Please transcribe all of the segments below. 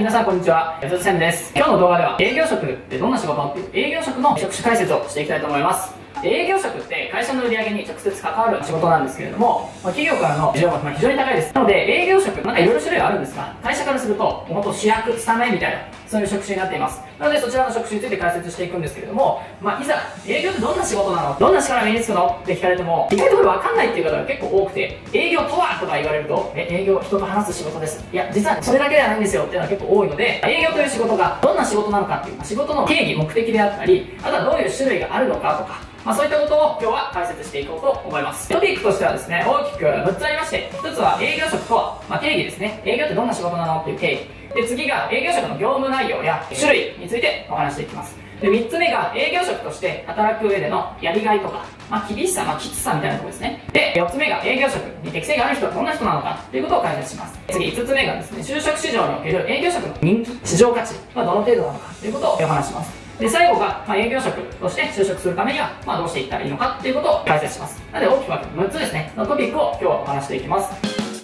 皆さんこんにちは、やつせんです。今日の動画では営業職ってどんな仕事っていう営業職の職種解説をしていきたいと思います。営業職って会社の売り上げに直接関わる仕事なんですけれども、企業からの需要が非常に高いです。なので営業職、なんかいろいろ種類があるんですが、会社からするともうほんと主役、スタメンみたいな、そういう職種になっています。なのでそちらの職種について解説していくんですけれども、いざ営業ってどんな仕事なの、どんな力が身につくのって聞かれても、意外とこれ分かんないっていう方が結構多くて、営業とはとか言われると、営業、人と話す仕事です。いや、実はそれだけではないんですよっていうのは結構多いので、営業という仕事がどんな仕事なのかっていう、仕事の定義、目的であったり、あとはどういう種類があるのかとか、そういったことを今日は解説していこうと思います。トピックとしてはですね、大きく6つありまして、1つは営業職とは、定義ですね。営業ってどんな仕事なのっていう定義。で、次が営業職の業務内容や種類についてお話していきます。で、3つ目が営業職として働く上でのやりがいとか、厳しさ、きつさみたいなところですね。で、4つ目が営業職に適性がある人はどんな人なのかということを解説します。次、5つ目がですね、就職市場における営業職の人気、市場価値はどの程度なのかということをお話します。で、最後が、営業職として就職するためには、どうしていったらいいのかっていうことを解説します。なので、大きく分けて6つですね、のトピックを今日はお話していきます。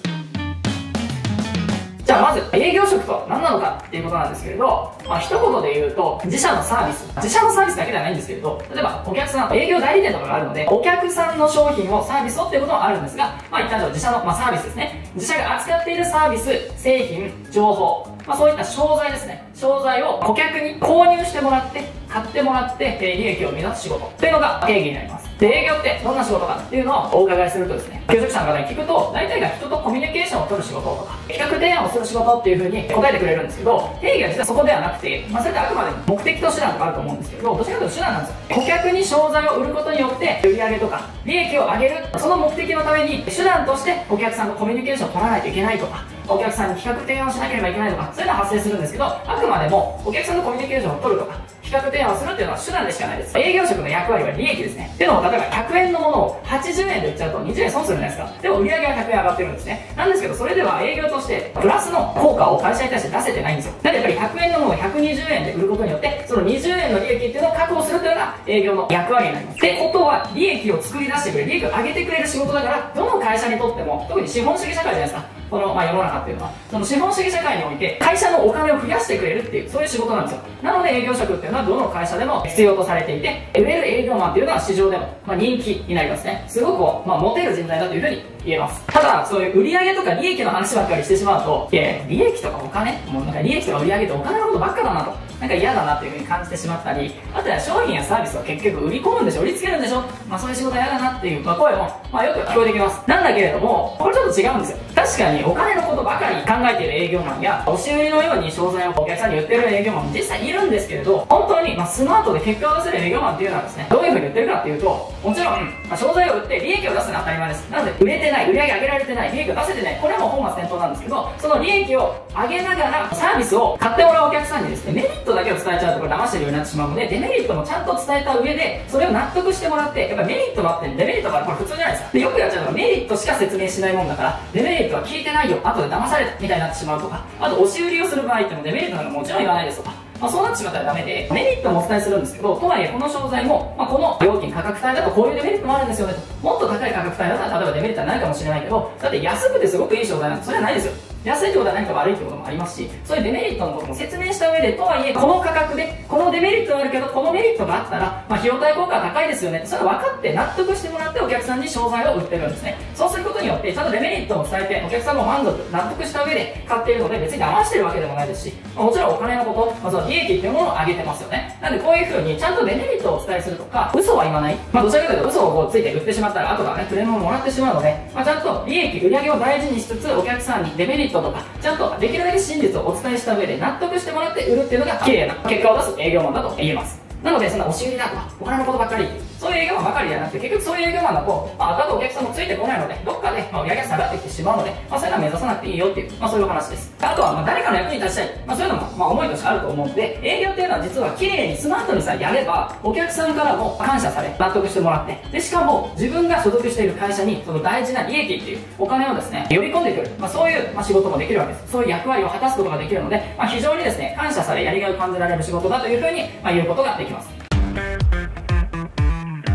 じゃあまず、営業職とは何なのかっていうことなんですけれど、一言で言うと、自社のサービスだけではないんですけれど、例えばお客さん、営業代理店とかがあるので、お客さんの商品をサービスをっていうこともあるんですが、一旦自社の、サービスですね。自社が扱っているサービス、製品、情報、そういった商材ですね。商材を顧客に購入してもらって、買ってもらって、利益を生み出す仕事というのが定義になります。で、営業ってどんな仕事かっていうのをお伺いするとですね、求職者の方に聞くと、大体が人とコミュニケーションを取る仕事とか、企画提案をする仕事っていう風に答えてくれるんですけど、定義は実はそこではなくて、それってあくまで目的と手段とかあると思うんですけど、どちらかというと手段なんですよ。顧客に商材を売ることによって、売上とか、利益を上げる、その目的のために、手段としてお客さんとコミュニケーションを取らないといけないとか、お客さんに企画提案をしなければいけないとか、そういうのは発生するんですけど、あくまでもお客さんとコミュニケーションを取るとか、企画提案をするっていうのは手段でしかないです。営業職の役割は利益ですね。っていうのを、例えば100円のものを80円で売っちゃうと20円損するじゃないですか。でも売り上げは100円上がってるんですね。なんですけど、それでは営業としてプラスの効果を会社に対して出せてないんですよ。なのでやっぱり100円のものを120円で売ることによって、その20円の利益っていうのを確保するというのが営業の役割になります。ってことは、利益を作り出してくれる、利益を上げてくれる仕事だから、どの会社にとっても、特に資本主義社会じゃないですか。この、世の中っていうのは、その資本主義社会において、会社のお金を増やしてくれるっていう、そういう仕事なんですよ。なので営業職っていうのは、どの会社でも必要とされていて、売れる営業マンっていうのは市場でも、人気になりますね。すごくモテる人材だというふうに言えます。ただ、そういう売上とか利益の話ばっかりしてしまうと、利益とかお金、利益とか売上ってお金のことばっかだなと、嫌だなっていうふうに感じてしまったり、あとは商品やサービスを結局売り込むんでしょ、売りつけるんでしょ、そういう仕事嫌だなっていう、声も、よく聞こえてきます。なんだけれども、これちょっと違うんですよ。確かにお金のことばかり考えている営業マンや、押し売りのように商材をお客さんに売ってる営業マンも実際いるんですけれど、本当に、スマートで結果を出せる営業マンっていうのはですね、どういうふうに売ってるかっていうと、もちろん、商材を売って利益を出すのは当たり前です。なので、売れてない、売り上げ上げられてない、利益を出せてない、これはもう本末転倒なんですけど、その利益を上げながら、サービスを買ってもらうお客さんにですね、メリットだけを伝えちゃうとこれ騙してるようになってしまうので、デメリットもちゃんと伝えた上で、それを納得してもらって、やっぱりメリットがあってデメリットがある、これ普通じゃないですか。で、よくやっちゃうのがメリットしか説明しないもんだから、デメリットは聞いてないよ、後で騙されたみたいになってしまうとか、あと押し売りをする場合ってもデメリットなんかもちろん言わないですとか、そうなってしまったらダメで、メリットもお伝えするんですけど、とはいえこの商材も、この料金価格帯だとこういうデメリットもあるんですよねと。もっと高い価格帯だったら例えばデメリットはないかもしれないけど、だって安くてすごくいい商材なんてそれはないですよ。安いってことは何か悪いってこともありますし、そういうデメリットのことも説明した上で、とはいえ、この価格で、このデメリットはあるけど、このメリットがあったら、費用対効果は高いですよね。それは分かって納得してもらってお客さんに商材を売ってるんですね。そうすることによって、ちゃんとデメリットも伝えて、お客さんも満足、納得した上で買っているので、別に騙してるわけでもないですし、もちろんお金のこと、その利益っていうものを上げてますよね。なんでこういう風に、ちゃんとデメリットをお伝えするとか、嘘は言わない。どちらかというと嘘をついて売ってしまったら、後からね、クレームをもらってしまうので、ちゃんと利益、売上を大事にしつつ、お客さんにデメリットとか、ちゃんとできるだけ真実をお伝えした上で納得してもらって売るっていうのが綺麗な結果を出す営業マンだと言えます。なので、そんな押し売りだとか、お金のことばっかり、そういう営業マンばかりじゃなくて、結局そういう営業マンだと、後々お客さんもついてこないので、どっかで、売上が下がってきてしまうので、そういうのは目指さなくていいよっていう、そういうお話です。あとは、誰かの役に立ちたい。そういうのも、思いとしてあると思うんで、営業っていうのは実は綺麗にスマートにさえやれば、お客さんからも感謝され、納得してもらって、で、しかも、自分が所属している会社に、その大事な利益っていうお金をですね、呼び込んでくる。そういう、仕事もできるわけです。そういう役割を果たすことができるので、非常にですね、感謝され、やりがいを感じられる仕事だというふうに、言うことができます。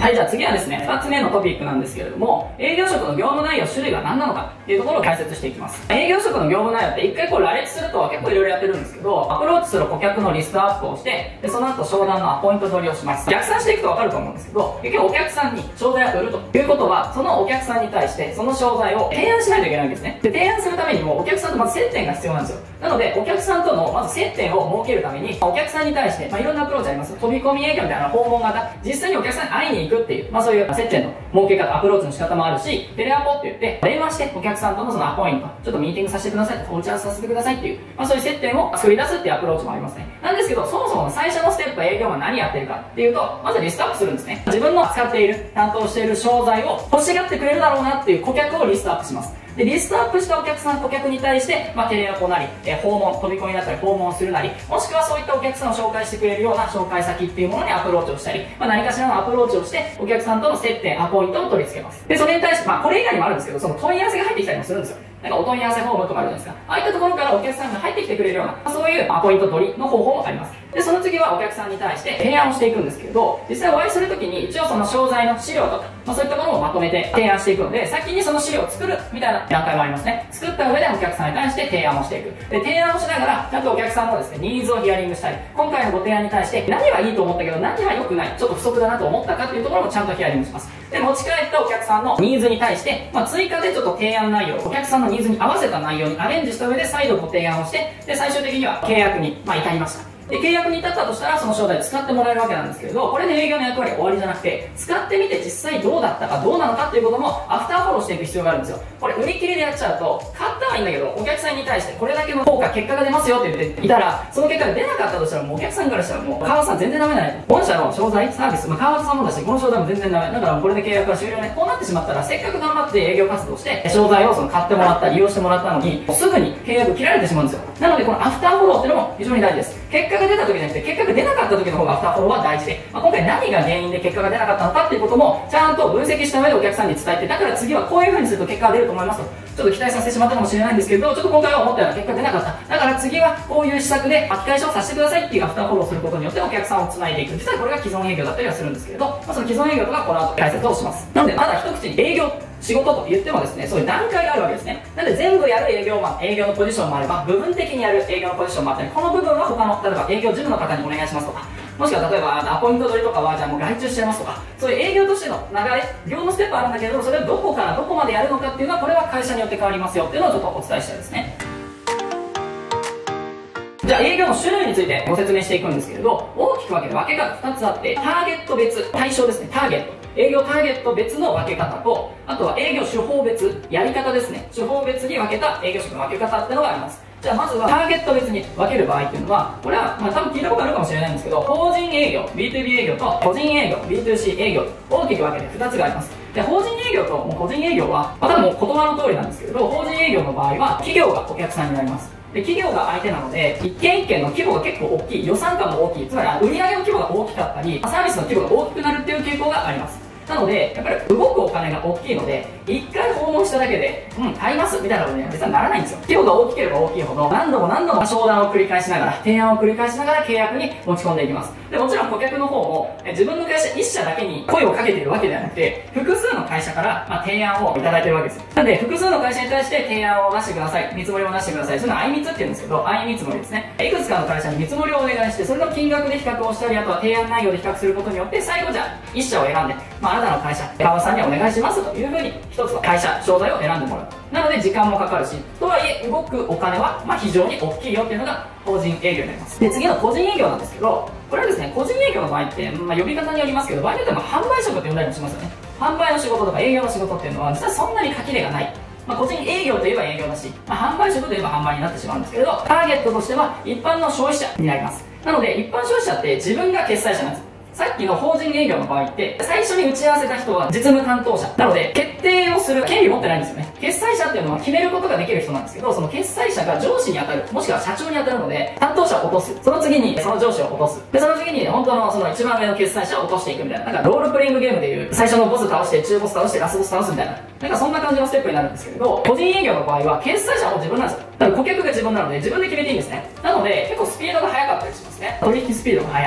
はい、じゃあ次はですね、2つ目のトピックなんですけれども、営業職の業務内容、種類が何なのかっていうところを解説していきます。営業職の業務内容って一回こう羅列すると結構いろいろやってるんですけど、アプローチする顧客のリストアップをして、でその後商談のアポイント取りをします。逆算していくとわかると思うんですけど、結局お客さんに商材を売るということは、そのお客さんに対してその商材を提案しないといけないんですね。で、提案するためにもお客さんとまず接点が必要なんですよ。なので、お客さんとのまず接点を設けるために、お客さんに対して、いろんなアプローチあります。飛び込み営業みたいな訪問型、実際にお客さんに会いに行くっていう、そういう接点の設け方、アプローチの仕方もあるし、テレアポって言って、電話してお客さんとのそのアポイント、ちょっとミーティングさせてください、お打ち合わせさせてくださいっていう、そういう接点を作り出すっていうアプローチもありますね。なんですけど、そもそも最初のステップは営業は何やってるかっていうと、まずリストアップするんですね。自分の使っている、担当している商材を欲しがってくれるだろうなっていう顧客をリストアップします。で、リストアップした顧客に対して、テレアポなり、訪問、飛び込みだったり訪問をするなり、もしくはそういったお客さんを紹介してくれるような紹介先っていうものにアプローチをしたり、何かしらのアプローチをして、お客さんとの接点、アポイントを取り付けます。で、それに対して、これ以外にもあるんですけど、その問い合わせが入ってきたりもするんですよ。なんかお問い合わせフォームとかあるじゃないですか。ああいったところからお客さんが入ってきてくれるような、そういうアポイント取りの方法もあります。で、その次はお客さんに対して提案をしていくんですけれど、実際お会いするときに一応その商材の資料とか、そういったものをまとめて提案していくので、先にその資料を作るみたいな段階もありますね。作った上でお客さんに対して提案をしていく。で、提案をしながら、ちゃんとお客さんのですね、ニーズをヒアリングしたり、今回のご提案に対して何はいいと思ったけど何は良くない、ちょっと不足だなと思ったかっていうところもちゃんとヒアリングします。で、持ち帰ったお客さんのニーズに対して、追加でちょっと提案内容、お客さんのニーズに合わせた内容にアレンジした上で再度ご提案をして、で、最終的には契約に、至りました。で、契約に至ったとしたら、その商材を使ってもらえるわけなんですけれど、これで営業の役割は終わりじゃなくて、使ってみて実際どうだったか、どうなのかっていうことも、アフターフォローしていく必要があるんですよ。これ、売り切りでやっちゃうと、買ったはいいんだけど、お客さんに対して、これだけの効果、結果が出ますよって言っていたら、その結果が出なかったとしたら、もうお客さんからしたら、もう、川端さん全然ダメだね。御社の商材、サービス、川端さんもだし、この商材も全然ダメ。だからこれで契約は終了ね。こうなってしまったら、せっかく頑張って営業活動して、商材を買ってもらった、利用してもらったのに、すぐに契約切られてしまうんですよ。なので、このアフターフォローっていうのも非常に大事です。結果が出た時じゃなくて、結果が出なかった時の方がアフターフォローは大事で、今回何が原因で結果が出なかったのかっていうこともちゃんと分析した上でお客さんに伝えて、だから次はこういう風にすると結果が出ると思いますと、ちょっと期待させてしまったかもしれないんですけど、ちょっと今回は思ったような結果が出なかった。だから次はこういう施策で巻き返しをさせてくださいっていうアフターフォローすることによってお客さんを繋いでいく。実はこれが既存営業だったりはするんですけれど、その既存営業とかこの後解説をします。なので、まだ一口に営業、仕事と言ってもですね、そういう段階があるわけですね。なので全部やる営業マン、営業のポジションもあれば、部分的にやる営業のポジションもあったり、この部分は他の、例えば営業事務の方にお願いしますとか、もしくは例えばアポイント取りとかはじゃあもう外注しちゃいますとか、そういう営業としての流れ、業務ステップあるんだけれども、それをどこからどこまでやるのかっていうのは、これは会社によって変わりますよっていうのをちょっとお伝えしたいですね。じゃあ営業の種類についてご説明していくんですけれど、大きく分けて分け方2つあって、ターゲット別、対象ですね、ターゲット。営業ターゲット別の分け方と、あとは営業手法別、やり方ですね。手法別に分けた営業職の分け方っていうのがあります。じゃあまずはターゲット別に分ける場合っていうのは、これは多分聞いたことあるかもしれないんですけど、法人営業、B2B 営業と個人営業、B2C 営業、大きく分けて2つがあります。で、法人営業ともう個人営業は、多分もう言葉の通りなんですけれど、法人営業の場合は企業がお客さんになります。で、企業が相手なので、一件一件の規模が結構大きい、予算感も大きい、つまり売上の規模が大きかったり、サービスの規模が大きくなるっていう傾向があります。なので、やっぱり動くお金が大きいので、一回訪問しただけで、買いますみたいなことには実はならないんですよ。規模が大きければ大きいほど、何度も何度も商談を繰り返しながら、提案を繰り返しながら契約に持ち込んでいきます。で、もちろん顧客の方も、自分の会社一社だけに声をかけているわけではなくて、複数の会社から、提案をいただいているわけですよ。なので、複数の会社に対して提案を出してください。見積もりを出してください。それの相見積って言うんですけど、相見積もりですね。いくつかの会社に見積もりをお願いして、それの金額で比較をしたり、あとは提案内容で比較することによって、最後じゃあ、一社を選んで、あなたの会社、川端さんにお願いしますというふうに、一つの会社、商材を選んでもらう。なので、時間もかかるし、とはいえ、動くお金は、非常に大きいよっていうのが、法人営業になります。で、次の個人営業なんですけど、これはですね、個人営業の場合って、呼び方によりますけど、場合によっては販売職って呼んだりもしますよね。販売の仕事とか営業の仕事っていうのは、実はそんなに垣根がない。個人営業といえば営業だし、販売職といえば販売になってしまうんですけれど、ターゲットとしては一般の消費者になります。なので、一般消費者って自分が決済者なんです。さっきの法人営業の場合って、最初に打ち合わせた人は実務担当者。なので、決定をする権利を持ってないんですよね。決済者っていうのは決めることができる人なんですけど、その決済者が上司に当たる、もしくは社長に当たるので、担当者を落とす。その次にその上司を落とす。で、その次に本当のその一番上の決済者を落としていくみたいな。なんかロールプレイングゲームでいう、最初のボス倒して、中ボス倒して、ラスボス倒すみたいな。なんかそんな感じのステップになるんですけれど、個人営業の場合は、決済者はもう自分なんですよ。だから顧客が自分なので、自分で決めていいんですね。なので、結構スピードが速かったりしますね。取引スピードが速い。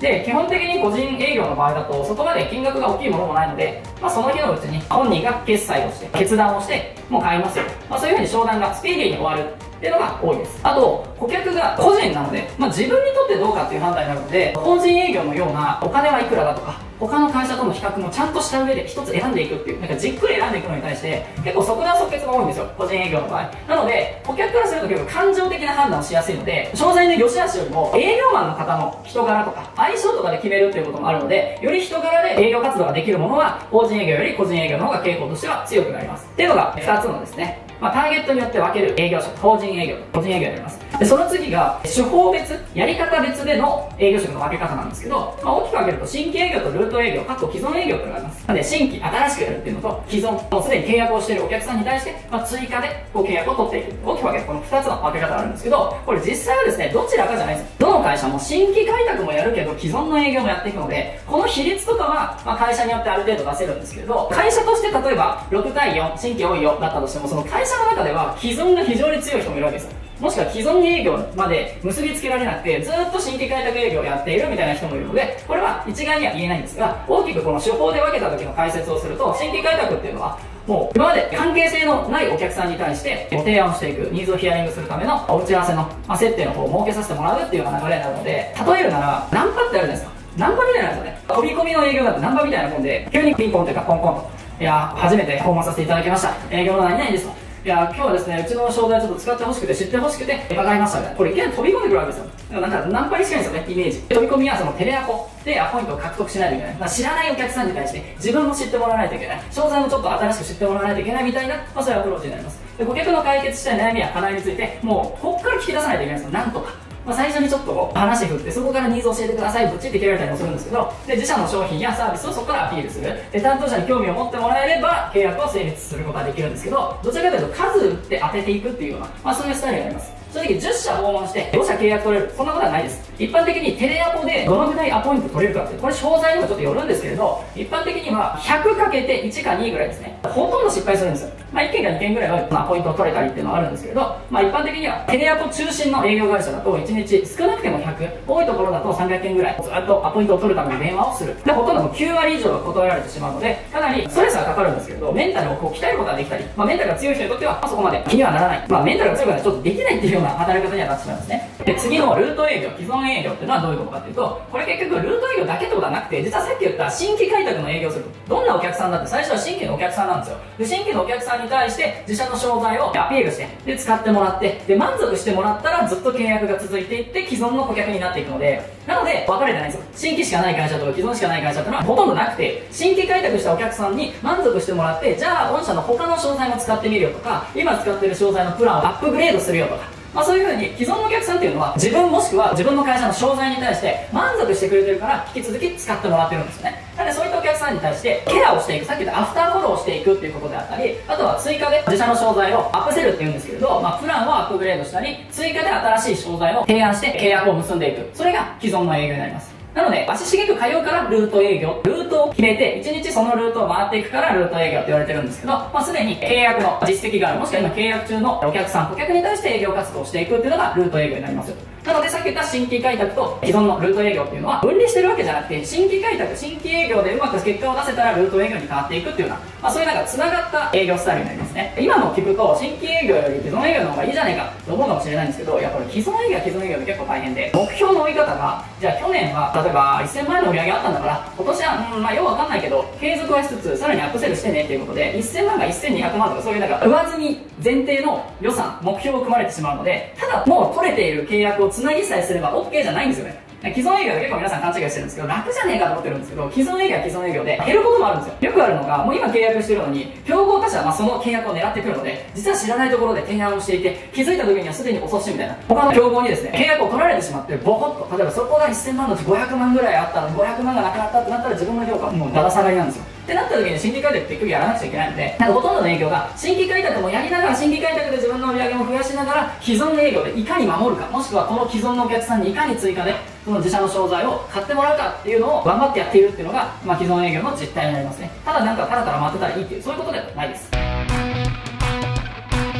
で、基本的に個人営業の場合だと、そこまで金額が大きいものもないので、その日のうちに本人が決済をして、決断をして、もう買いますよ。そういう風に商談がスピーディーに終わるっていうのが多いです。あと、顧客が個人なので、自分にとってどうかっていう判断になるので、法人営業のようなお金はいくらだとか、他の会社との比較もちゃんとした上で一つ選んでいくっていう、じっくり選んでいくのに対して、結構即断即決が多いんですよ。個人営業の場合。なので、顧客からすると結構感情的な判断をしやすいので、商材の良し悪しよりも、営業マンの方の人柄とか、相性とかで決めるっていうこともあるので、より人柄で営業活動ができるものは、法人営業より個人営業の方が傾向としては強くなります。っていうのが、2つのですね、ターゲットによって分ける営業職、法人営業、個人営業になります。で、その次が、手法別、やり方別での営業職の分け方なんですけど、大きく分けると、新規営業とルート営業、既存営業というのがあります。なので、新規、新しくやるっていうのと、既存、もうすでに契約をしているお客さんに対して、追加で契約を取っていく。大きく分けるこの2つの分け方があるんですけど、これ実際はですね、どちらかじゃないです。どの会社も新規開拓もやるけど、既存の営業もやっていくので、この比率とかは、会社によってある程度出せるんですけど、会社として例えば、6対4、新規多いよだったとしても、その会社の中では、既存が非常に強い人もいるわけですよ。もしくは既存営業まで結びつけられなくて、ずっと新規開拓営業をやっているみたいな人もいるので、これは一概には言えないんですが、大きくこの手法で分けた時の解説をすると、新規開拓っていうのは、もう今まで関係性のないお客さんに対してご提案をしていく、ニーズをヒアリングするためのお打ち合わせの設定の方を設けさせてもらうっていうような流れなので、例えるなら、ナンパってあるじゃないですか。ナンパみたいなんですよね。飛び込みの営業だってナンパみたいなもんで、急にピンポンというかポンポンと、いや、初めて訪問させていただきました。営業の何々ですと。いや、今日はですね、うちの商材ちょっと使ってほしくて、知ってほしくて、伺いましたみたいな。これいきなり飛び込んでくるわけですよ。なんか、ナンパに近いんですよね、イメージ。飛び込みはそのテレアポでアポイントを獲得しないといけない。知らないお客さんに対して、自分も知ってもらわないといけない。商材もちょっと新しく知ってもらわないといけないみたいな、そういうアプローチになります。で、顧客の解決したい悩みや課題について、もう、こっから聞き出さないといけないんですよ。なんとか。最初にちょっと話振って、そこからニーズを教えてください、ぶっちって切られたりもするんですけど、で、自社の商品やサービスをそこからアピールする。で、担当者に興味を持ってもらえれば、契約を成立することができるんですけど、どちらかというと数打って当てていくっていうような、そういうスタイルになります。正直10社訪問して5社契約取れる、そんなことはないです。一般的にテレアポでどのぐらいアポイント取れるかって、これ商材にもちょっとよるんですけれど、一般的には100かけて1か2ぐらいですね。ほとんど失敗するんですよ。1件か2件ぐらいはアポイントを取れたりっていうのはあるんですけれど、一般的にはテレアポ中心の営業会社だと1日少なくても100、多いところだと300件ぐらいずっとアポイントを取るために電話をする。で、ほとんども9割以上が断られてしまうので、かなりストレスがかかるんですけれど、メンタルを鍛えることができたり、メンタルが強い人にとってはそこまで気にはならない。メンタルが強くないとちょっとできないっていうような働き方にはなってしまいますね。で、次のルート営業、既存営業っていうのはどういうことかっていうと、これ結局ルート営業だけってことはなくて、実はさっき言った新規開拓の営業をすると、どんなお客さんだって最初は新規のお客さんなんですよ。で、新規のお客さんに対して自社の商材をアピールして、で、使ってもらって、で、満足してもらったらずっと契約が続いていって、既存の顧客になっていくので、なので、分かれてないんですよ。新規しかない会社とか既存しかない会社っていうのはほとんどなくて、新規開拓したお客さんに満足してもらって、じゃあ、御社の他の商材も使ってみるよとか、今使っている商材のプランをアップグレードするよとか、そういう風に既存のお客さんっていうのは自分もしくは自分の会社の商材に対して満足してくれてるから引き続き使ってもらってるんですよね。なのでそういったお客さんに対してケアをしていく、さっき言ったアフターフォローをしていくっていうことであったり、あとは追加で自社の商材をアップセルって言うんですけれど、プランをアップグレードしたり、追加で新しい商材を提案して契約を結んでいく。それが既存の営業になります。なので、足しげく通うからルート営業。ルートを決めて、1日そのルートを回っていくからルート営業って言われてるんですけど、すでに契約の実績がある、もしくは今契約中のお客さん、顧客に対して営業活動をしていくっていうのがルート営業になりますよ。なので、さっき言った新規開拓と既存のルート営業っていうのは分離してるわけじゃなくて、新規開拓、新規営業でうまく結果を出せたらルート営業に変わっていくっていうような、そういう繋がった営業スタイルになりますね。今の聞くと、新規営業より既存営業の方がいいじゃないかと思うかもしれないんですけど、いや、これ既存営業は既存営業で結構大変で、目標の追い方が、じゃあ去年は、例えば1000万円の売り上げあったんだから、今年は、よくわかんないけど、継続はしつつ、さらにアップセルしてねっていうことで、1000万が1200万とか、そういう上積み前提の予算、目標を組まれてしまうので、ただもう取れている契約をつなぎさえすれば OK じゃないんですよね。既存営業で結構皆さん勘違いしてるんですけど、楽じゃねえかと思ってるんですけど、既存営業は既存営業で減ることもあるんですよ。よくあるのが、もう今契約してるのに、競合他社はその契約を狙ってくるので、実は知らないところで提案をしていて、気づいた時にはすでに遅しみたいな。他の競合にですね、契約を取られてしまって、ボコッと、例えばそこが1000万のうち500万ぐらいあったのに、500万がなくなったってなったら自分の評価はもうだだ下がりなんですよ。ってなった時に新規開拓って結局やらなくちゃいけないので、ほとんどの営業が新規開拓もやりながら、新規開拓で自分の売り上げも増やしながら、既存の営業でいかに守るか、もしくはこの既存のお客さんにいかに追加でその自社の商材を買ってもらうかっていうのを頑張ってやっているっていうのが、既存営業の実態になりますね。ただたらたら待ってたらいいっていう、そういうことではないです。は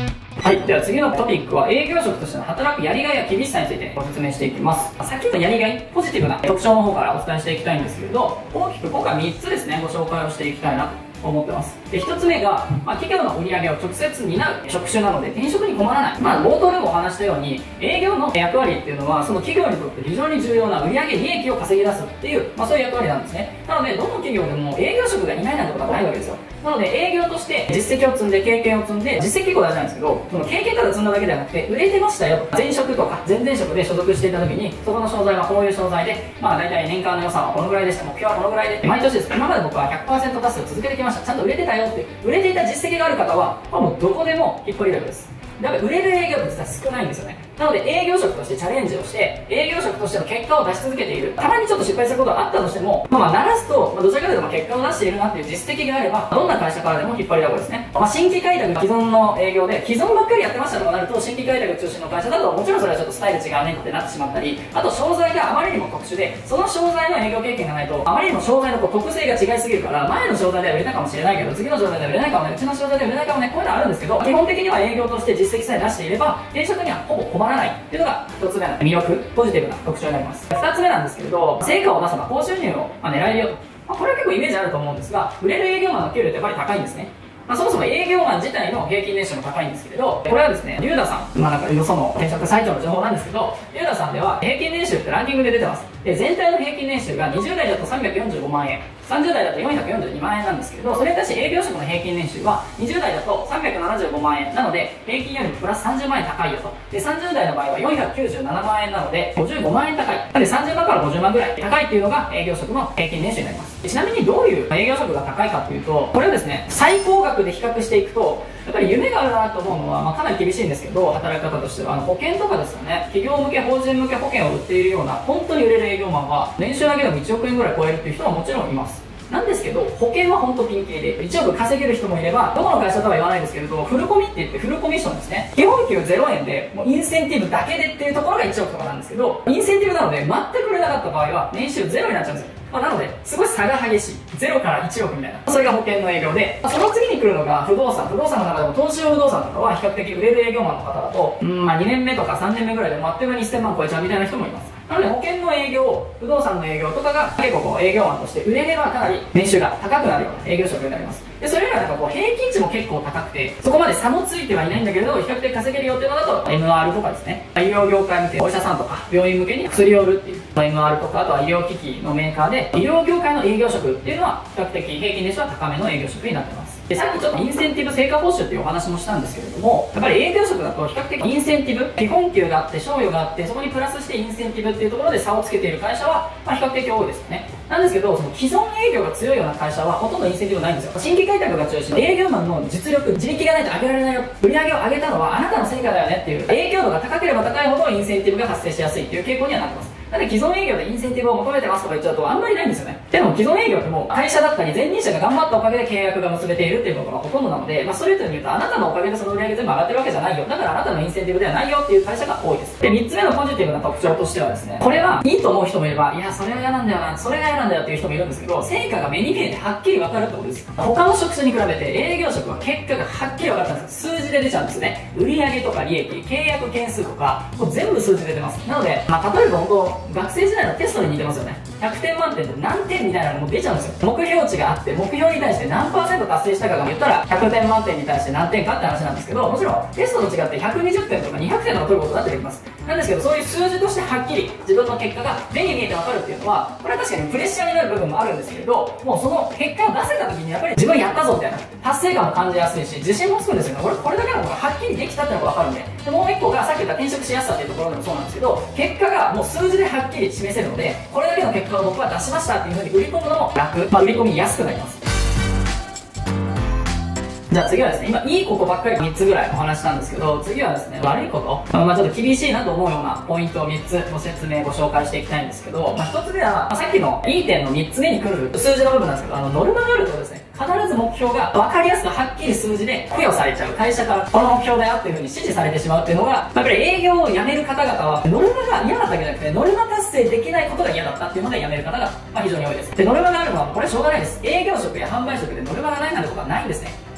はい。では次のトピックは営業職としての働くやりがいや厳しさについてご説明していきます。さっきのやりがい、ポジティブな特徴の方からお伝えしていきたいんですけれど、大きく今回3つですね、ご紹介をしていきたいなと思ってます。で、1つ目が、企業の売り上げを直接担う職種なので転職に困らない。冒頭でもお話したように、営業の役割っていうのは、その企業にとって非常に重要な売上利益を稼ぎ出すっていう、そういう役割なんですね。なので、どの企業でも営業職がいないなんてことはないわけですよ。なので、営業として実績を積んで、経験を積んで、実績結構大事なんですけど、その経験から積んだだけではなくて、売れてましたよ。前職とか前々職で所属していた時に、そこの商材はこういう商材で、大体年間の予算はこのぐらいでした。目標はこのぐらいで、毎年ですね、今まで僕は 100% 達成を続けてきました。ちゃんと売れてたよって、売れていた実績がある方は、もうどこでも引っ張りだこです。だから売れる営業って実は少ないんですよね。なので営業職としてチャレンジをして、営業職としての結果を出し続けている。たまにちょっと失敗することがあったとしても、鳴らすと、どちらかというと結果を出しているなっていう実績があれば、どんな会社からでも引っ張りだこですね。新規開拓が既存の営業で、既存ばっかりやってましたとかなると、新規開拓中心の会社だと、もちろんそれはちょっとスタイル違うねってなってしまったり、あと商材があまりにも特殊で、その商材の営業経験がないと、あまりにも商材の特性が違いすぎるから、前の商材では売れたかもしれないけど、次の商材では売れないかもね、うちの商材では売れないかもね、こういうのはあるんですけど、基本的には営業として実績さえ出していれば、転職にはほぼ困らないっていうのが1つ目の魅力、ポジティブな特徴になります。2つ目なんですけれど、成果を出せば高収入を狙えるよと。これは結構イメージあると思うんですが、売れる営業マンの給料ってやっぱり高いんですね。そもそも営業マン自体の平均年収も高いんですけれど、これはですね、リューダさん、よその転職サイトの情報なんですけど、リューダさんでは平均年収ってランキングで出てます。で、全体の平均年収が20代だと345万円、30代だと442万円なんですけれど、それに対して営業職の平均年収は20代だと375万円なので、平均よりプラス30万円高いよと。で、30代の場合は497万円なので、55万円高い。なので30万から50万ぐらい高いっていうのが営業職の平均年収になります。ちなみにどういう営業職が高いかというと、これをですね、最高額で比較していくと、やっぱり夢があるなと思うのは、かなり厳しいんですけど、働き方としては、保険とかですよね、企業向け、法人向け保険を売っているような、本当に売れる営業マンは、年収だけでも1億円ぐらい超えるっていう人はもちろんいます。なんですけど、保険は本当ピンキリで、1億稼げる人もいれば、どこの会社とは言わないですけれど、フルコミって言ってフルコミッションですね。基本給0円で、もうインセンティブだけでっていうところが1億とかなんですけど、インセンティブなので、全く売れなかった場合は、年収0になっちゃうんですよ。なので、すごい差が激しい。0から1億みたいな。それが保険の営業で、その次に来るのが不動産。不動産の中でも投資用不動産とかは比較的売れる営業マンの方だと、2年目とか3年目ぐらいであっという間に1000万超えちゃうみたいな人もいます。なので保険の営業、不動産の営業とかが結構営業マンとして売れればかなり年収が高くなるような営業職になります。で、それら平均値も結構高くて、そこまで差もついてはいないんだけれど、比較的稼げるよっていうのだと、MR とかですね、医療業界向け、お医者さんとか病院向けに薬を売るっていう、MR とか、あとは医療機器のメーカーで、医療業界の営業職っていうのは、比較的平均年収は高めの営業職になってます。で、さっきちょっとインセンティブ成果報酬っていうお話もしたんですけれども、やっぱり営業職だと比較的インセンティブ、基本給があって、賞与があって、そこにプラスしてインセンティブっていうところで差をつけている会社は、比較的多いですよね。なんですけど、その既存営業が強いような会社はほとんどインセンティブないんですよ。新規開拓が中心で営業マンの実力、自力がないと上げられないよ。売り上げを上げたのはあなたの成果だよねっていう、営業度が高ければ高いほどインセンティブが発生しやすいっていう傾向にはなってます。なので既存営業でインセンティブを求めてますとか言っちゃうとあんまりないんですよね。でも既存営業ってもう会社だったり前任者が頑張ったおかげで契約が結べているっていうことがほとんどなので、ストレートに言うとあなたのおかげでその売り上げ全部上がってるわけじゃないよ。だからあなたのインセンティブではないよっていう会社が多いです。で、3つ目のポジティブな特徴としてはですね、これはいいと思う人もいれば、いや、それは嫌なんだよな、それが嫌なんだよっていう人もいるんですけど、成果が目に見えてはっきり分かるってことです。他の職種に比べて営業職は結果がはっきり分かったんですよ。数字で出ちゃうんですね。売上とか利益、契約件数とか、もう全部数字で出ます。なので、例えば本当、学生時代のテストに似てますよね。100点満点で何点みたいなのも出ちゃうんですよ。目標値があって、目標に対して何%達成したかが言ったら、100点満点に対して何点かって話なんですけど、もちろんテストと違って120点とか200点とか取ることだってできます。なんですけど、そういう数字としてはっきり自分の結果が目に見えてわかるっていうのは、これは確かにプレッシャーになる部分もあるんですけれど、もうその結果を出せた時にやっぱり自分やったぞみたいな達成感も感じやすいし、自信もつくんですよね。これだけのことがはっきりできたってのがわかるんで。で、もう一個がさっき言った転職しやすさっていうところでもそうなんですけど、結果がもう数字ではっきり示せるので、これだけの結果を僕は出しましたっていう風に売り込むのも楽、売り込みやすくなります。じゃあ次はですね、今いいことばっかり3つぐらいお話したんですけど、次はですね、悪いこと、ちょっと厳しいなと思うようなポイントを3つご説明ご紹介していきたいんですけど、1つ目は、さっきのいい点の3つ目に来る数字の部分なんですけど、ノルマがあるとですね、必ず目標が分かりやすくはっきり数字で付与されちゃう。会社からこの目標だよっていう風に指示されてしまうっていうのが、やっぱり営業を辞める方々は、ノルマが嫌だったわけじゃなくて、ノルマ達成できないことが嫌だったっていうので辞める方が、非常に多いです。で、ノルマがあるのはこれしょうがないです。営業職や販売職でノルマがないなんてことはないんですね。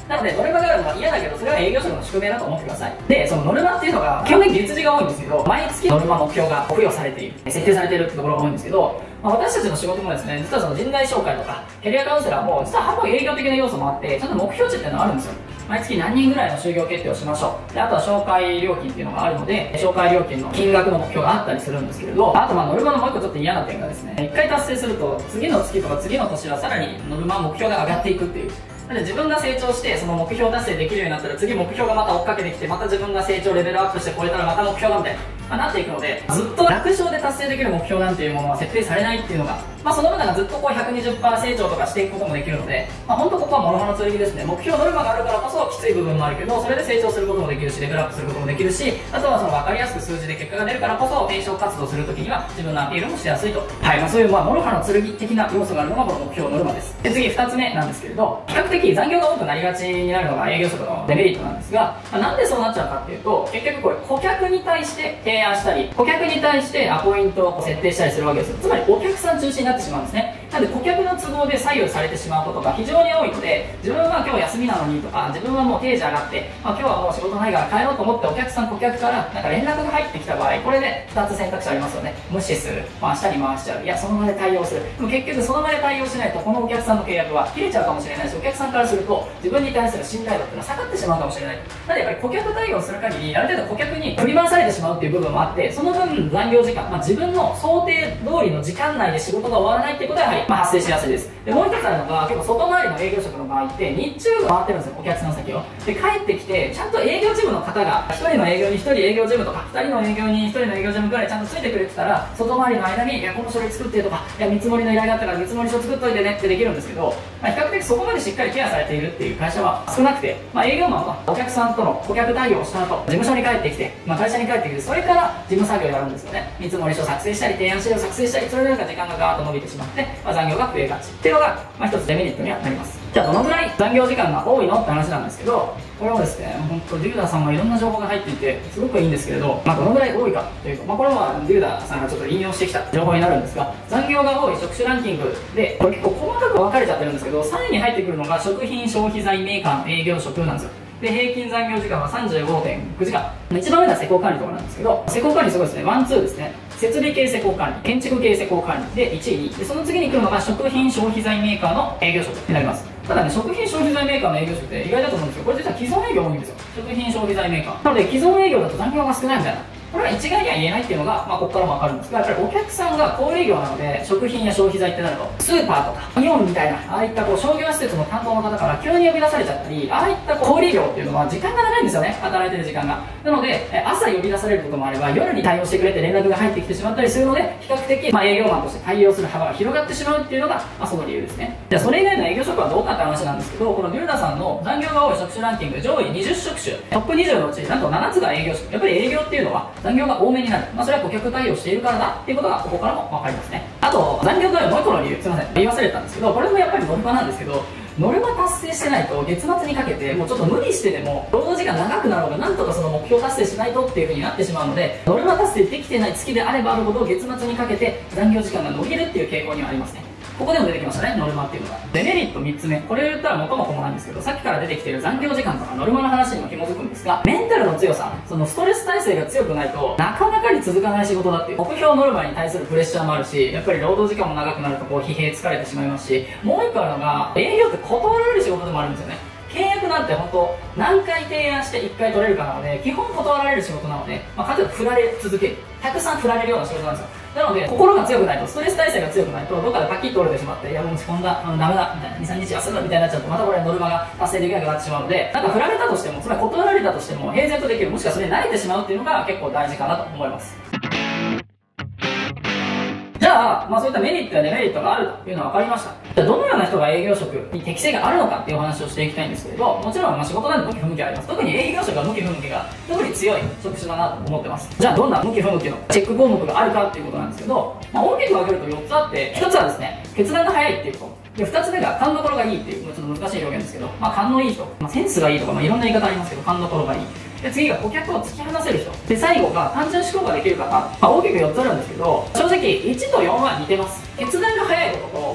なので、ノルマがあるのは嫌だけど、それは営業職の宿命だと思ってください。で、そのノルマっていうのが、基本的に月次が多いんですけど、毎月ノルマ目標が付与されている、設定されているってところが多いんですけど、私たちの仕事もですね、実はその人材紹介とか、キャリアカウンセラーも、実は半分営業的な要素もあって、ちゃんと目標値っていうのがあるんですよ。毎月何人ぐらいの就業決定をしましょう。で、あとは紹介料金っていうのがあるので、紹介料金の金額の目標があったりするんですけれど、あとノルマのもう一個ちょっと嫌な点がですね、一回達成すると、次の月とか次の年はさらにノルマ目標が上がっていくっていう。なので自分が成長してその目標達成できるようになったら次目標がまた追っかけてきてまた自分が成長レベルアップして超えたらまた目標がみたいな、なっていくのでずっと楽勝で達成できる目標なんていうものは設定されないっていうのが、その分がずっとこう 120% 成長とかしていくこともできるので、本当ここは諸刃の剣ですね。目標ノルマがあるからこそきつい部分もあるけどそれで成長することもできるしレベルアップすることもできるし、あとはその分かりやすく数字で結果が出るからこそ転職活動するときには自分のアピールもしやすいと、そういう諸刃の剣的な要素があるのがこの目標ノルマです。で次2つ目なんですけれど、比較的残業が多くなりがちになるのが営業職のデメリットなんですが、なんでそうなっちゃうかっていうと、結局これ顧客に対して提案したり顧客に対してアポイントを設定したりするわけですよ。つまりお客さん中心になってしまうんですね。なので顧客の都合で左右されてしまうことが非常に多いので、自分は今日休みなのにとか、自分はもう定時上がって、今日はもう仕事ないから帰ろうと思ってお客さん顧客からなんか連絡が入ってきた場合、これで2つ選択肢ありますよね。無視する、明日に回しちゃう、いやその場で対応する。でも結局その場で対応しないとこのお客さんの契約は切れちゃうかもしれないし、お客さんからすると自分に対する信頼度っていうのは下がってしまうかもしれない。なのでやっぱり顧客対応する限りある程度顧客に振り回されてしまうっていう部分もあって、その分残業時間、自分の想定通りの時間内で仕事が終わらないっていうことはやはり、発生しやすいです。でもう一つあるのが、結構外回りの営業職の場合って日中回ってるんですよ、お客さんの先を。で帰ってきてちゃんと営業事務の方が1人の営業に1人営業事務とか2人の営業に1人の営業事務ぐらいちゃんとついてくれてたら、外回りの間にいやこの書類作ってとか、いや見積もりの依頼があったから見積もり書作っといてねってできるんですけど、比較的そこまでしっかりケアされているっていう会社は少なくて、営業マンはお客さんとの顧客対応をした後事務所に帰ってきて、会社に帰ってきてそれから事務作業をやるんですよね。見積もり書作成したり提案資料作成したり、それで時間がガーッと伸びてしまって、残業が増えがちっていうのが、一つデメリットにはなります。じゃあどのぐらい残業時間が多いのって話なんですけど、これもですね、本当デューダーさんはいろんな情報が入っていてすごくいいんですけれど、どのぐらい多いかというと、これはデューダーさんがちょっと引用してきた情報になるんですが、残業が多い職種ランキングでこれ結構細かく分かれちゃってるんですけど、3位に入ってくるのが食品消費財メーカーの営業職なんですよ。で平均残業時間は 35.9 時間。一番上が施工管理とかなんですけど、施工管理すごいですね。ワンツーですね。設備系施工管理、建築系施工管理で1位に、でその次に来るのが食品消費財メーカーの営業職になります。ただね、食品消費財メーカーの営業職って意外だと思うんですけど、これ実は既存営業多いんですよ。食品消費財メーカーなので既存営業だと残業が少ないみたいな、これは一概には言えないっていうのが、ここからも分かるんですが、やっぱりお客さんが小営業なので、食品や消費財ってなると、スーパーとかイオンみたいな、ああいった商業施設の担当の方から急に呼び出されちゃったり、ああいった小売業っていうのは時間が長いんですよね、働いてる時間が。なので、朝呼び出されることもあれば、夜に対応してくれて連絡が入ってきてしまったりするので、比較的、営業マンとして対応する幅が広がってしまうっていうのが、その理由ですね。じゃあ、それ以外の営業職はどうかって話なんですけど、このデューダさんの残業が多い職種ランキング上位20職種、トップ20のうち、なんと7つが営業職。やっぱり営業っていうのは残業が多めになる。それは顧客対応しているからだっていうことがここからも分かりますね。あと残業が多いもう一個の理由、すいません言い忘れたんですけど、これもやっぱりノルマなんですけど、ノルマ達成してないと月末にかけてもうちょっと無理してでも労働時間長くなろうがなんとかその目標達成しないとっていう風になってしまうので、ノルマ達成できてない月であればあるほど月末にかけて残業時間が伸びるっていう傾向にはありますね。ここでも出てきましたね、ノルマっていうのが。デメリット3つ目。これを言ったら元も子もなんですけど、さっきから出てきている残業時間とかノルマの話にも紐づくんですが、メンタルの強さ、そのストレス耐性が強くないと、なかなかに続かない仕事だっていう。目標ノルマに対するプレッシャーもあるし、やっぱり労働時間も長くなると疲弊疲れてしまいますし、もう一個あるのが、営業って断られる仕事でもあるんですよね。契約なんて本当何回提案して1回取れるかなので、基本断られる仕事なので、かつ振られ続ける、たくさん振られるような仕事なんですよ。なので心が強くないと、ストレス耐性が強くないと、どっかでパキッと折れてしまって、いやもうこんなダメだみたいな、2、3日休むみたいになっちゃうと、またこれノルマが達成できなくなってしまうので、振られたとしても、つまり断られたとしても平然とできる、もしくはそれに慣れてしまうっていうのが結構大事かなと思います。じゃあ、そういったメリットやデメリットがあるというのは分かりました。じゃあどのような人が営業職に適性があるのかっていうお話をしていきたいんですけれど、もちろん仕事なんで向き不向きあります。特に営業職は向き不向きが特に強い職種だなと思ってます。じゃあどんな向き不向きのチェック項目があるかっていうことなんですけど、大きく分けると4つあって、1つはですね、決断が早いっていうこと。で、2つ目が勘どころがいいっていう、ちょっと難しい表現ですけど、勘のいい人、センスがいいとか、いろんな言い方ありますけど、勘どころがいい。で、次が顧客を突き放せる人。で、最後が単純思考ができる方。大きく4つあるんですけど、正直1と4は似てます。決断が早いことと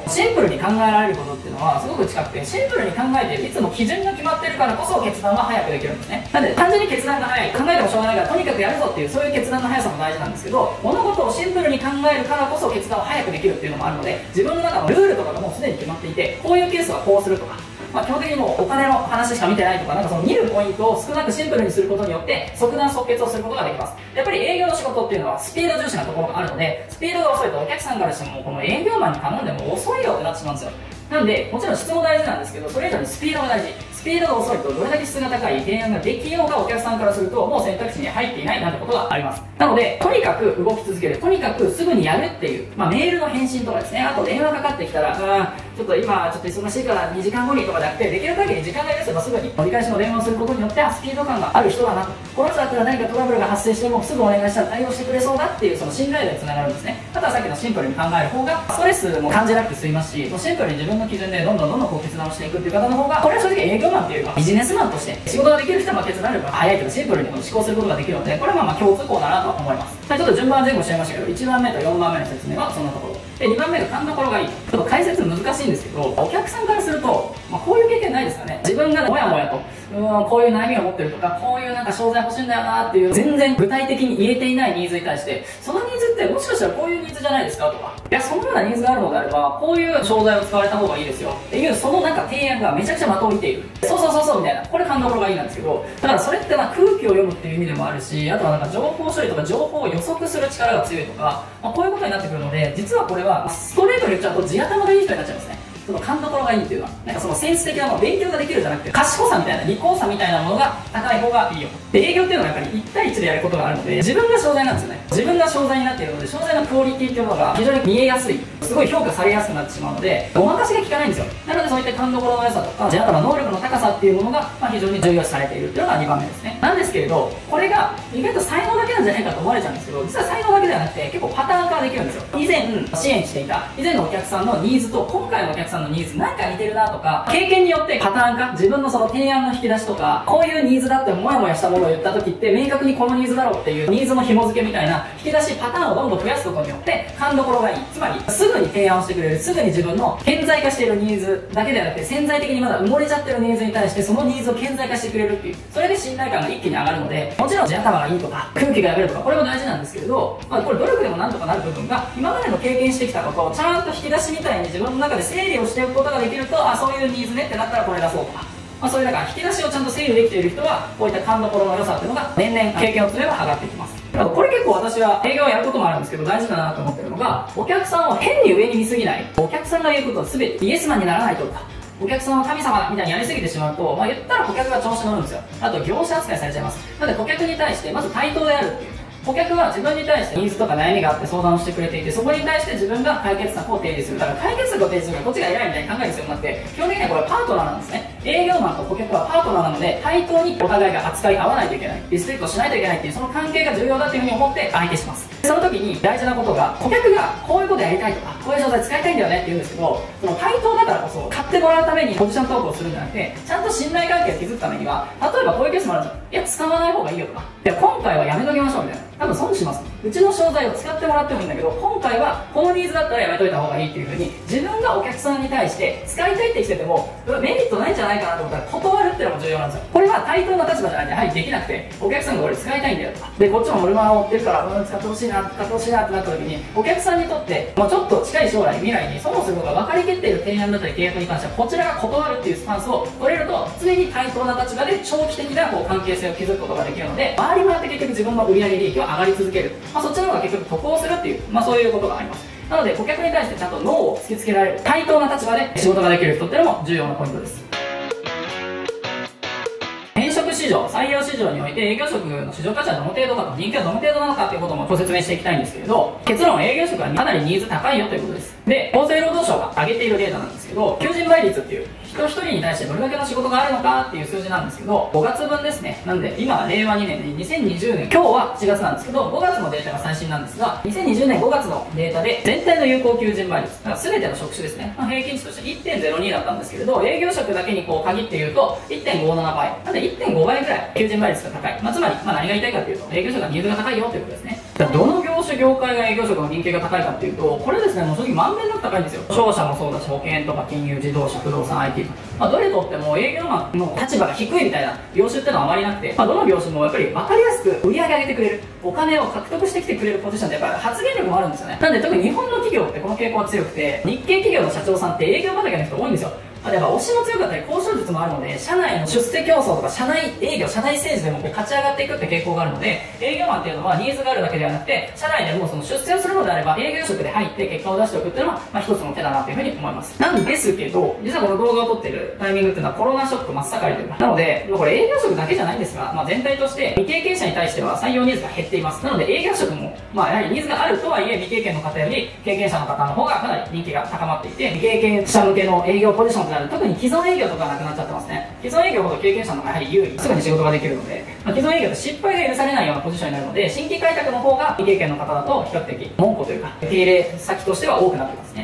シンプルに考えられることっていうのはすごく近くて、シンプルに考えていつも基準が決まってるからこそ決断は早くできるんですね。なんで単純に決断が早い、考えてもしょうがないからとにかくやるぞっていう、そういう決断の速さも大事なんですけど、物事をシンプルに考えるからこそ決断を早くできるっていうのもあるので、自分の中のルールとかがもうすでに決まっていて、こういうケースはこうするとか、基本的にもうお金の話しか見てないとか、なんかその見るポイントを少なくシンプルにすることによって即断即決をすることができます。やっぱり営業の仕事っていうのはスピード重視なところがあるので、スピードが遅いとお客さんからしてもこの営業マンに頼んでも遅いよってなってしまうんですよ。なんでもちろん質も大事なんですけど、それ以上にスピードが大事。スピードが遅いとどれだけ質が高い提案ができようがお客さんからするともう選択肢に入っていないなんてことがあります。なのでとにかく動き続ける、とにかくすぐにやるっていう、メールの返信とかですね、あと電話かかってきたらちょっと今ちょっと忙しいから2時間後にとかじゃなくて、できる限り時間が許せばすぐに折り返しの電話をすることによって、スピード感がある人だなと、この人だったら何かトラブルが発生してもすぐお願いしたら対応してくれそうだっていうその信頼度につながるんですね。あとはさっきのシンプルに考える方がストレスも感じなくて済みますし、シンプルに自分の基準でどんどんこう決断をしていくっていう方の方が、これは正直営業マンっていうかビジネスマンとして仕事ができる人は決断力が早いとかシンプルに思考することができるので、これは共通項だなと思います。ちょっと順番前後しちゃいましたけど、1番目と4番目の説明はそんなところで、2番目が勘どころがいい。ちょっと解説難しいんですけど、お客さんからすると、こういう経験ないですかね。自分がもやもやとこういう悩みを持ってるとか、こういうなんか商材欲しいんだよなっていう全然具体的に言えていないニーズに対して、そのニーズってもしかしたらこういうニーズじゃないですかとか、いやそのようなニーズがあるのであればこういう商材を使われた方がいいですよっていう、そのなんか提案がめちゃくちゃ的を射ている、そうみたいな、これ勘どころがいいなんですけど、だからそれって空気を読むっていう意味でもあるし、あとはなんか情報処理とか情報を予測する力が強いとか、こういうことになってくるので、実はこれはストレートに言っちゃうと地頭がいい人になっちゃいますね。その勘どころがいいっていうのは、なんかそのセンス的なもの、勉強ができるじゃなくて賢さみたいな、利口さみたいなものが高い方がいいよ。で、営業っていうのはやっぱり1対1でやることがあるので、自分が商材なんですよね。自分が商材になっているので、商材のクオリティっていうものが非常に見えやすい、すごい評価されやすくなってしまうので、ごまかしが効かないんですよ。なのでそういった勘どころの良さとか、自分の能力の高さっていうものが非常に重要視されているっていうのが2番目ですね。なんですけれど、これが意外と才能だけなんじゃないかと思われちゃうんですけど、実は才能だけではなくて結構パターン化ができるんですよ。以前支援していた以前のお客さんのニーズと今回のお客さんのニーズなんか似てるなとか、経験によってパターン化、自分のその提案の引き出しとか、こういうニーズだってモヤモヤしたものを言った時って明確にこのニーズだろうっていうニーズの紐付けみたいな引き出しパターンをどんどん増やすことによって勘どころがいい、つまりすぐに提案をしてくれる、すぐに自分の顕在化しているニーズだけではなくて潜在的にまだ埋もれちゃってるニーズに対してそのニーズを顕在化してくれるっていう、それで信頼感が一気に上がるので、もちろん地頭がいいとか空気が読めるとかこれも大事なんですけれど、これ努力でもなんとかなる部分が今までの経験してきたことをちゃんと引き出しみたいに自分の中で整理をしておくことができると、そういうニーズねってなったらこれ出そうとか、そういうだから引き出しをちゃんと整理できている人はこういった勘どころの良さっていうのが年々経験を積めば上がっていきます。あとこれ結構私は営業をやることもあるんですけど大事だなと思ってるのが、お客さんを変に上に見すぎない、お客さんが言うことを全てイエスマンにならないとか、お客さんは神様みたいにやりすぎてしまうと、言ったら顧客が調子乗るんですよ。あと業者扱いされちゃいます。なので顧客に対してまず対等であるっていう、顧客は自分に対してニーズとか悩みがあって相談をしてくれていて、そこに対して自分が解決策を提示する。だから解決策を提示するからこっちが偉いみたいに考える必要になって、基本的にはこれはパートナーなんですね。営業マンと顧客はパートナーなので対等にお互いが扱い合わないといけない、リスペクトしないといけないっていう、その関係が重要だというふうに思って相手します。その時に大事なことが、顧客がこういうことやりたいとかこういう商材使いたいんだよねって言うんですけど、その対等だからこそ買ってもらうためにポジショントークをするんじゃなくて、ちゃんと信頼関係を築くためには、例えばこういうケースもあるんですよ。いや使わない方がいいよとか、いや今回はやめときましょうみたいな、多分損します。うちの商材を使ってもらってもいいんだけど、今回はこのニーズだったらやめといた方がいいっていう風に、自分がお客さんに対して使いたいって来ててもメリットないんじゃないかなと思ったら断るっていうのも重要なんですよ。これは対等な立場じゃないとやはりできなくて、お客さんが俺使いたいんだよとかで、こっちもノルマを追ってるから使ってほしいなってなった時に、お客さんにとってちょっと近い将来未来に損をすることが分かりきっている提案だったり契約に関してはこちらが断るっていうスタンスを取れると、常に対等な立場で長期的な関係性を築くことができるので、回り回って結局自分の売上利益は上がり続ける、そっちの方が結局得をするっていう、そういうことがあります。なので顧客に対してちゃんとノーを突きつけられる対等な立場で仕事ができる人っていうのも重要なポイントです。市場、採用市場において営業職の市場価値はどの程度かと、人気はどの程度なのかということもご説明していきたいんですけれど、結論、営業職はかなりニーズ高いよということです。で、厚生労働省が上げているデータなんですけど、求人倍率っていう人一人に対してどれだけの仕事があるのかっていう数字なんですけど、5月分ですね。なんで今令和2年で2020年、今日は7月なんですけど5月のデータが最新なんですが、2020年5月のデータで全体の有効求人倍率、全ての職種ですね、平均値として 1.02 だったんですけれど、営業職だけに限って言うと 1.57 倍なんで 1.5 倍ぐらい求人倍率が高い、つまり何が言いたいかというと、営業職がニーズが高いよということですね。 じゃあどの業種業界が営業職の人気が高いかっていうと、これですね、もう正直まんべんなく高いんですよ。商社もそうだし、保険とか金融、自動車、不動産、IT とか、どれとっても営業マンの立場が低いみたいな業種ってのはあまりなくて、どの業種もやっぱり分かりやすく売り上げ上げてくれる、お金を獲得してきてくれるポジションでやっぱり発言力もあるんですよね。なんで特に日本の企業ってこの傾向が強くて、日系企業の社長さんって営業畑の人多いんですよ。例えば推しも強かったり交渉術もあるので、社内の出世競争とか社内営業、社内政治でも勝ち上がっていくって傾向があるので、営業マンっていうのはニーズがあるだけではなくて、社内でもその出世をするのであれば営業職で入って結果を出しておくっていうのは、一つの手だなというふうに思います。なんですけど、実はこの動画を撮ってるタイミングっていうのはコロナショック真っ盛りというか、なので、これ営業職だけじゃないんですが、全体として未経験者に対しては採用ニーズが減っています。なので営業職も、やはりニーズがあるとはいえ、未経験の方より経験者の方の方がかなり人気が高まっていて、未経験者向けの営業ポジションとなる、特に既存営業とかなくなっちゃってますね。既存営業ほど経験者の方がやはり有利、すぐに仕事ができるので、既存営業って失敗が許されないようなポジションになるので、新規開拓の方が未経験の方だと比較的門戸というか受け入れ先としては多くなってますね。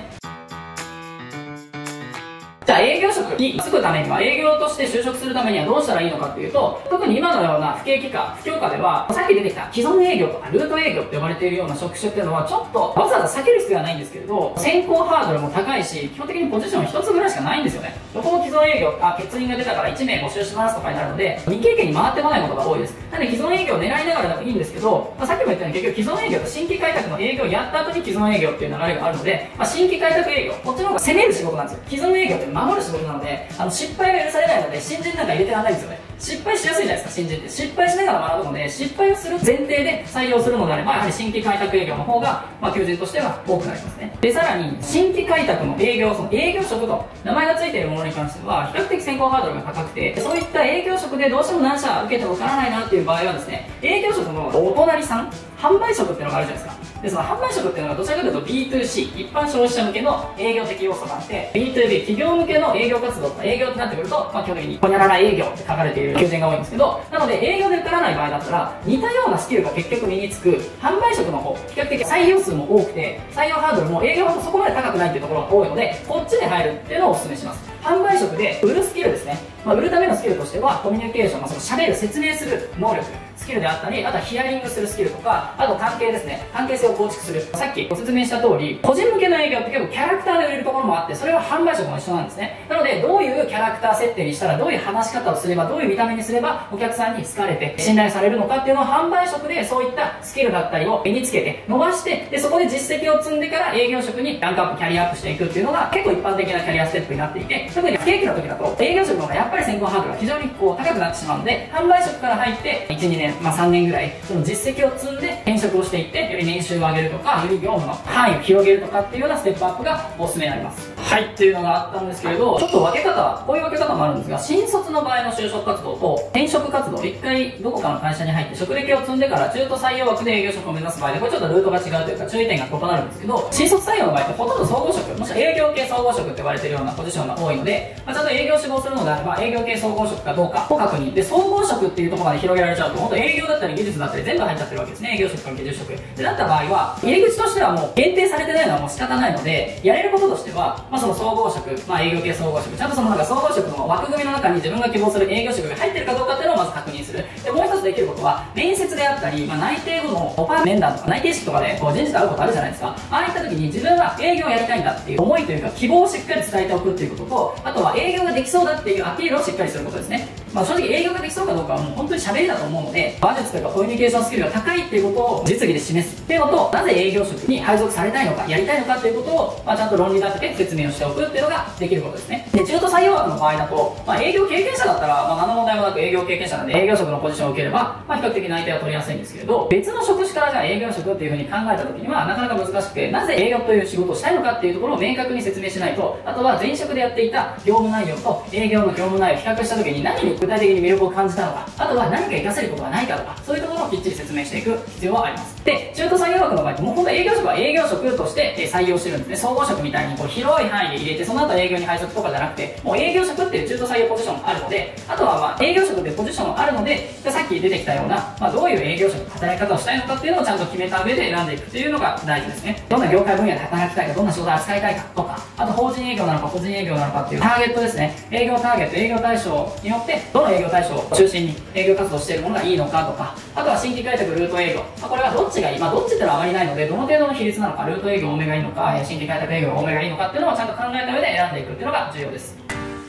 じゃあ営業職に就くためには、営業として就職するためにはどうしたらいいのかっていうと、特に今のような不景気下、不況下では、さっき出てきた既存営業とかルート営業って呼ばれているような職種っていうのは、ちょっとわざわざ避ける必要はないんですけれど、選考ハードルも高いし、基本的にポジション一つぐらいしかないんですよね。どこも既存営業、欠員が出たから1名募集しますとかになるので、未経験に回ってこないことが多いです。なので既存営業を狙いながらでもいいんですけど、さっきも言ったように結局既存営業と新規開拓の営業をやった後に既存営業っていう流れがあるので、新規開拓営業、こっちの方が攻める仕事なんですよ。既存営業って守る仕事なので、失敗が許されないので、新人なんか入れてらんないんですよね。失敗しやすいじゃないですか、新人って。失敗しながら学ぶので、失敗をする前提で採用するのであれば、やはり新規開拓営業の方が、求人としては多くなりますね。で、さらに、新規開拓の営業、その営業職と名前が付いているものに関しては、比較的選考ハードルが高くて、そういった営業職でどうしても何社受けてもわからないなっていう場合はですね、営業職のお隣さん、販売職っていうのがあるじゃないですか。で、その販売職っていうのがどちらかというと B2C、一般消費者向けの営業的要素があって、B2B、企業向けの営業活動、営業ってなってくると、基本的にホニャララ営業って書かれている求人が多いんですけど、なので営業で受からない場合だったら、似たようなスキルが結局身につく、販売職の方、比較的採用数も多くて、採用ハードルも営業ほどそこまで高くないっていうところが多いので、こっちで入るっていうのをお勧めします。販売職で売るスキルですね。売るためのスキルとしては、コミュニケーション、その喋る、説明する能力、スキルであったり、あとはヒアリングするスキルとか、あと関係ですね。関係性を構築する。さっきご説明した通り、個人向けの営業って結構キャラクターで売れるところもあって、それは販売職も一緒なんですね。なので、どういうキャラクター設定にしたら、どういう話し方をすれば、どういう見た目にすれば、お客さんに好かれて、信頼されるのかっていうのを販売職でそういったスキルだったりを身につけて、伸ばして、で、そこで実績を積んでから営業職にランクアップ、キャリアアップしていくっていうのが結構一般的なキャリアステップになっていて、特に不景気の時だと、営業職の方がやっぱり選考ハードルが非常に高くなってしまうので、販売職から入って、1、2年、3年ぐらい、その実績を積んで転職をしていって、より年収を上げるとか、より業務の範囲を広げるとかっていうようなステップアップがおすすめになります。はい、っていうのがあったんですけれど、ちょっと分け方、こういう分け方もあるんですが、新卒の場合の就職活動と転職活動、一回どこかの会社に入って職歴を積んでから中途採用枠で営業職を目指す場合で、これちょっとルートが違うというか注意点が異なるんですけど、新卒採用の場合ってほとんど総合職、もしくは営業系総合職って言われているようなポジションが多いので、ちゃんと営業志望するのであれば、営業系総合職かどうかを確認。で、総合職っていうところまで広げられちゃうと、本当営業だったり技術だったり全部入っちゃってるわけですね。営業職から技術職。で、だった場合は、入り口としてはもう限定されてないのはもう仕方ないので、やれることとしては、その総合職、営業系総合職、ちゃんとその総合職の枠組みの中に自分が希望する営業職が入ってるかどうかっていうのをまず確認する。で、もう一つできることは、面接であったり、内定後のオファー面談とか内定式とかで人事と会うことあるじゃないですか。ああいった時に自分は営業をやりたいんだっていう思いというか希望をしっかり伝えておくっていうことと、あとは営業ができそうだっていうアピールをしっかりすることですね。正直営業ができそうかどうかはもう本当に喋りだと思うので、話術というかコミュニケーションスキルが高いっていうことを実技で示すっていうのと、なぜ営業職に配属されたいのか、やりたいのかっていうことを、ちゃんと論理立てて説明をしておくっていうのができることですね。で、中途採用枠の場合だと、営業経験者だったら、何の問題もなく営業経験者なんで営業職のポジションを受ければ、比較的内定は取りやすいんですけれど、別の職種からじゃあ営業職っていうふうに考えた時には、なかなか難しくて、なぜ営業という仕事をしたいのかっていうところを明確に説明しないと、あとは前職でやっていた業務内容と営業の業務内容を比較した時に何に具体的に魅力を感じたのか、あとは何か活かせることがないかとか、そういうところをきっちり説明していく必要はあります。で、中途採用枠の場合ってもう本当営業職は営業職として採用してるんですね。総合職みたいに広い範囲で入れて、その後営業に配属とかじゃなくて、もう営業職っていう中途採用ポジションがあるので、あとは営業職っていうポジションがあるので、さっき出てきたような、どういう営業職、働き方をしたいのかっていうのをちゃんと決めた上で選んでいくっていうのが大事ですね。どんな業界分野で働きたいか、どんな仕事を扱いたいかとか、あと法人営業なのか個人営業なのかっていうターゲットですね。営業ターゲット、営業対象によってどの営業対象を中心に営業活動しているものがいいのかとか、あとは新規開拓ルート営業。これはどっちがいい、どっちっていうのはあまりないので、どの程度の比率なのか、ルート営業多めがいいのか、新規開拓営業多めがいいのかっていうのをちゃんと考えた上で選んでいくっていうのが重要です。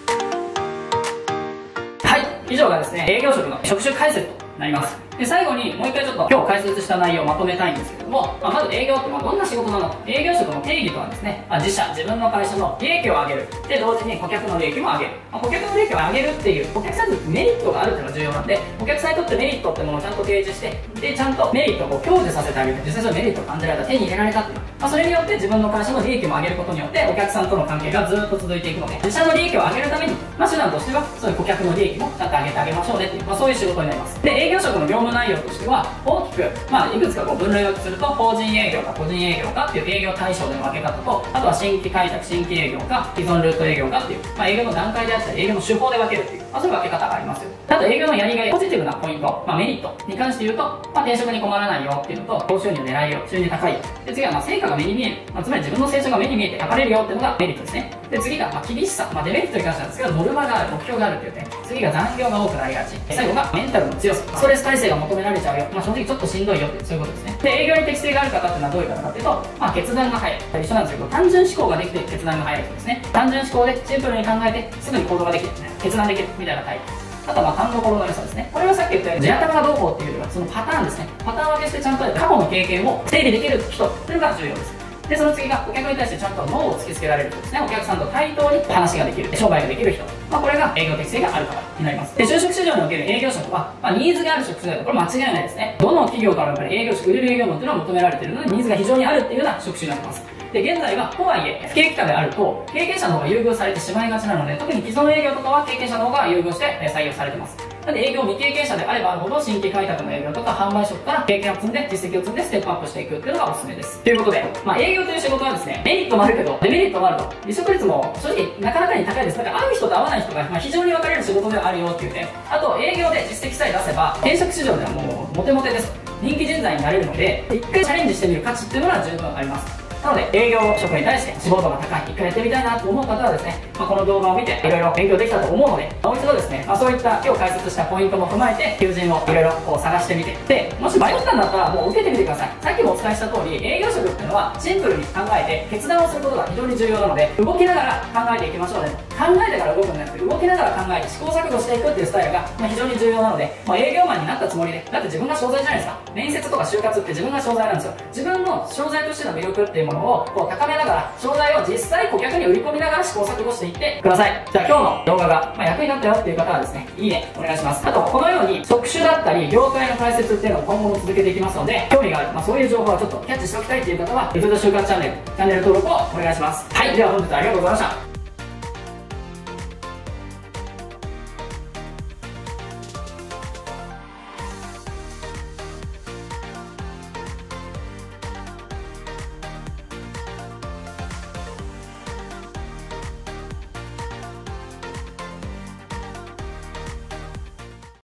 はい、以上がですね、営業職の職種解説となります。で、最後にもう一回ちょっと今日解説した内容をまとめたいんですけれども、まず営業ってどんな仕事なのか。営業職の定義とはですね、自社、自分の会社の利益を上げる。で、同時に顧客の利益も上げる。顧客の利益を上げるっていう、お客さんにメリットがあるっていうのが重要なんで、お客さんにとってメリットってものをちゃんと提示して、で、ちゃんとメリットを享受させてあげる。実際そのメリットを感じられた、手に入れられたっていう。それによって自分の会社の利益も上げることによって、お客さんとの関係がずっと続いていくので、自社の利益を上げるために、手段としては、そういう顧客の利益もちゃんと上げてあげましょうねっていう、そういう仕事になります。で、営業職の業務内容としては、大きく、いくつか分類をすると、法人営業か個人営業かっていう営業対象での分け方と、あとは新規開拓、新規営業か、既存ルート営業かっていう、営業の段階であったり、営業の手法で分けるっていう、そういう分け方がありますよ。あと、営業のやりがい、ポジティブなポイント、メリットに関して言うと、転職に困らないよっていうのと、高収入狙いよ、収入高いよ。で、次は、成果が目に見える。つまり自分の成長が目に見えて測れるよっていうのがメリットですね。で、次が、厳しさ。デメリットに関してなんですけど、ノルマがある、目標があるっていう点。次が残業が多くなりがち。最後が、メンタルの強さ。ストレス耐性が求められちゃうよ。正直ちょっとしんどいよって、そういうことですね。で、営業に適性がある方っていうのはどういう方かっていうと、決断が早い。一緒なんですけど、単純思考ができて決断が早い人ですね。単純思考でシンプルに考えて、すぐに行動ができる。決断できる。みたいなタイプ。あとは勘どころの良さですね。これはさっき言ったように、地頭がどうこうっていうよりは、そのパターンですね。パターン分けしてちゃんと過去の経験を整理できる人っていうのが重要です。で、その次がお客に対してちゃんとノーを突きつけられる人ですね。お客さんと対等に話ができる、商売ができる人。これが営業適性がある方になります。で、就職市場における営業職は、ニーズがある職種だとこれ間違いないですね。どの企業からもやっぱり営業職、売れる営業マンっていうのは求められているので、ニーズが非常にあるっていうような職種になってます。で、現在は、とはいえ、不景気下であると、経験者の方が優遇されてしまいがちなので、特に既存営業とかは経験者の方が優遇して採用されてます。なので営業未経験者であればあるほど、新規開拓の営業とか販売職から経験を積んで、実績を積んでステップアップしていくっていうのがおすすめです。ということで、営業という仕事はですね、メリットもあるけど、デメリットもあると。離職率も正直なかなかに高いです。合う人と合わない人が、非常に分かれる仕事ではあるよっていう点。あと、営業で実績さえ出せば、転職市場ではもうモテモテです。人気人材になれるので、一回チャレンジしてみる価値っていうのは十分あります。なので、営業職に対して志望度が高い、一回やってみたいなと思う方はですね、この動画を見ていろいろ勉強できたと思うので、もう一度ですね、そういった今日解説したポイントも踏まえて、求人をいろいろ探してみて、で、もし迷ったんだったらもう受けてみてください。さっきもお伝えした通り、営業職っていうのはシンプルに考えて決断をすることが非常に重要なので、動きながら考えていきましょうね。考えてから動くんじゃなくて、動きながら考えて試行錯誤していくっていうスタイルが非常に重要なので、営業マンになったつもりで、だって自分が商材じゃないですか。面接とか就活って自分が商材なんですよ。自分の商材としての魅力っていうものを高めながら、商材を実際顧客に売り込みながら試行錯誤していってください。じゃあ今日の動画が役に立ったよっていう方はですね、いいねお願いします。あと、このように職種だったり業界の解説っていうのを今後も続けていきますので、興味がある、そういう情報はちょっとキャッチしておきたいっていう方は、YouTube就活チャンネル登録をお願いします。はい、では本日はありがとうございました。